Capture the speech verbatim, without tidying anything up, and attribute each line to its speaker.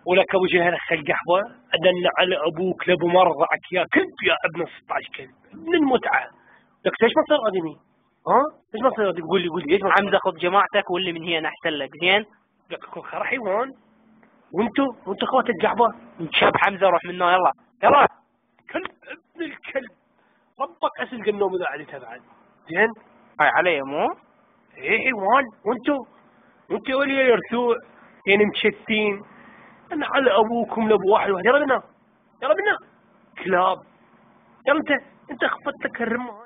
Speaker 1: ولك ابو جهل خل قحوه ادن على ابوك لابو مرضعك يا كلب يا ابن ستة عشر كلب ابن المتعه. لك ليش ما تصير ادمي؟ ها؟ ليش ما تصير ادمي؟ قول لي قول لي ليش ما
Speaker 2: حمزه خذ جماعتك واللي من هنا احسن لك. زين
Speaker 1: لك اكون خر حيوان. وانتو وانتو اخوات القحبه
Speaker 2: شاب حمزه روح منا يلا يلا.
Speaker 1: كلب ابن الكلب ربك اسلق النوم اذا عليتها بعد. زين
Speaker 2: هاي علي مو؟
Speaker 1: ايه حيوان. وانتو وانتو يا ولي يرثوع يعني مشتين. انا على ابوكم لابو واحد واحد. يلا بنا يلا بنا كلاب. يلا انت انت خفتك الرمال.